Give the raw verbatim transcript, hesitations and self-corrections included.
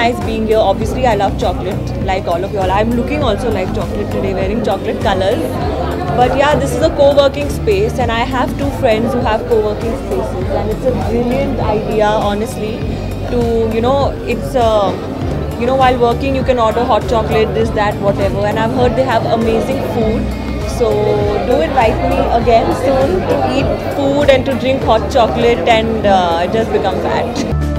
nice being here. Obviously, I love chocolate, like all of you all. I'm looking also like chocolate today, wearing chocolate colors. But yeah, this is a co-working space, and I have two friends who have co-working spaces, and it's a brilliant idea, honestly. To you know, it's uh, you know, while working, you can order hot chocolate, this, that, whatever. And I've heard they have amazing food. So do invite me again soon to eat food and to drink hot chocolate and uh, just become fat.